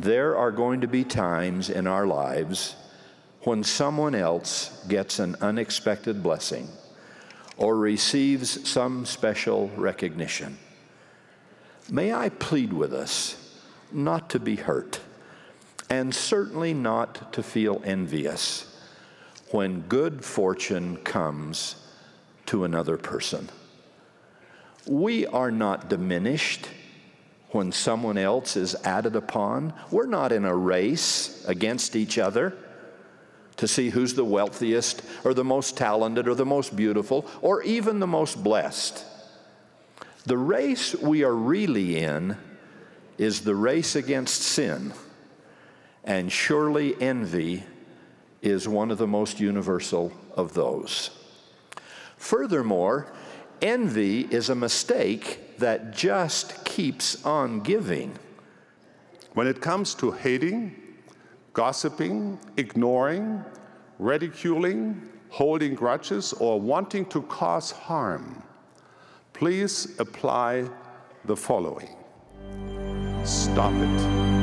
there are going to be times in our lives when someone else gets an unexpected blessing or receives some special recognition. May I plead with us not to be hurt, and certainly not to feel envious when good fortune comes to another person. We are not diminished when someone else is added upon. We're not in a race against each other to see who's the wealthiest or the most talented or the most beautiful or even the most blessed. The race we are really in is the race against sin, and surely envy is one of the most universal of those. Furthermore, envy is a mistake that just keeps on giving. When it comes to hating, gossiping, ignoring, ridiculing, holding grudges, or wanting to cause harm, please apply the following. Stop it.